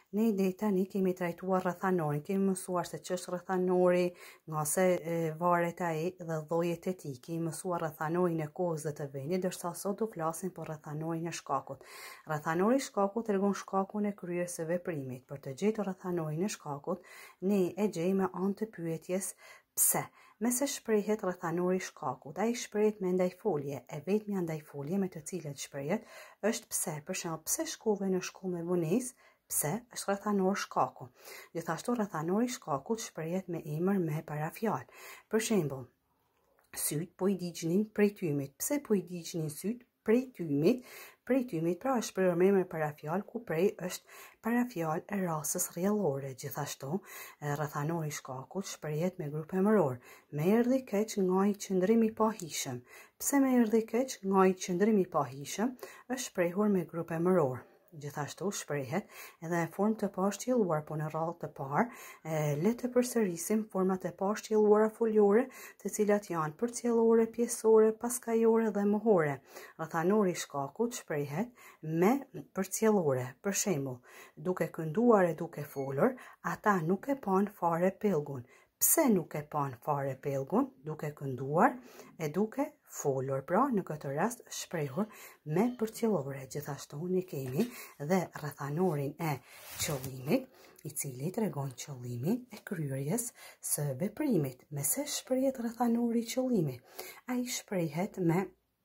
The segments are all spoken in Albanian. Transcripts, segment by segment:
Ne deri tani kemi trajtuar rrethanorin, kemi mësuar se ç'është rrethanori, nga se varet ai dhe llojet e tij. Kemi mësuar rrethanorin e kohës dhe të vendit, ndërsa sot do flasim për rrethanorin e shkakut. Rrethanori i shkakut tregon shkakun e kryerjes së veprimit. Për të gjetur rrethanorin e shkakut, ne e gjejmë me anë të pyetjes pse. Me se shprehet rrethanori i shkakut, ai shprehet me ndajfolje, e vetmja ndajfolje me të cilët shprehet është pse. Për shembull, pse shkove në shkollë me vonesë? Pse është rrethanor shkaku. Gjithashtu rrethanori i shkakut shprehet me emër me parafjalë. Për shembull, syt po i digjnin prej tymit. Pse po i digjnin syt prej tymit? Prej tymit pra është shprehur me emër parafjalë, ku prej është parafjalë e rastës rrjedhore. Gjithashtu, rrethanori i shkakut shprehet me grup emëror. Me erdhi keq nga i qëndrim i pahishëm. Pse me erdhi keq nga i qëndrim i pahishëm është shprehur me grup emëror. Gjithashtu shprehet edhe në formë të pashtjelluar, po në radhë të parë, le të përsërisim format e pashtjelluara folore, të cilat janë përcjellore, pjesore, paskajore dhe mohore. Rrethanori i shkakut shprehet me përcjellore. Për shembull, duke kënduar e duke folur, ata nuk e pan fare pellgun. Pse nuk e pan fare pellgun? Duke kënduar e duke folur. Pra, në këtë rast shprehur me përcjellore. Gjithashtu ne kemi dhe rrethanorin e qëllimit, i cili tregon qëllimin e kryerjes së veprimit. Me se shprehet rrethanori i qëllimit? Ai shprehet me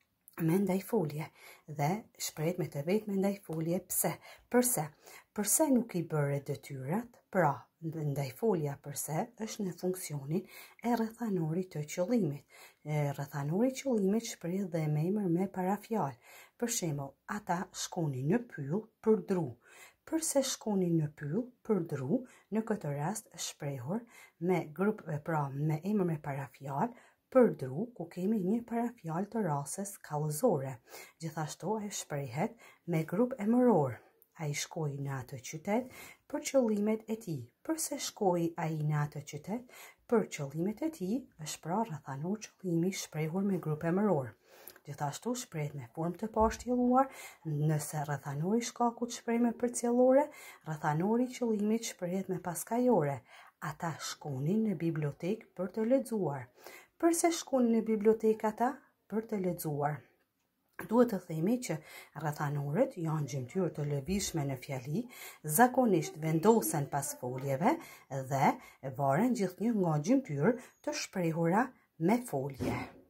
ndajfolje dhe shprehet me të vetë me ndajfolje pse. Përse? Përse nuk i bëre detyrat? Pra, ndajfolja përse është në funksionin e rrethanorit të qëllimit. Rrethanori i qëllimit shprehet dhe me emër me parafjalë. Për shembull, ata shkonin në pyll për dru. Përse shkonin në pyll për dru? Në këtë rast është shprehur me grup, pra me emër me parafjalë, për dru, ku kemi një parafjalë të rastës kallëzore. Gjithashtu e shprehet me grup emëror. Ai shkoi në atë qytet për qëllimet e tij. Përse shkoi ai në atë qytet? Për qëllimet e tij është pra rrethanor qëllimi shprehur me grup emëror. Gjithashtu shprehet me formë të pashtjelluar, nëse rrethanori i shkakut shpreh me përcjellore, rrethanori i qëllimit shprehet me paskajore. Ata shkonin në bibliotekë për të lexuar. Përse shkonin në bibliotekë ata? Për të lexuar. Duhet të themi që rrethanoret janë gjymtyrë të lëvizshme në fjali, zakonisht vendosen pas foljeve dhe varen gjithnjë nga gjymtyrë të shprehura me folje.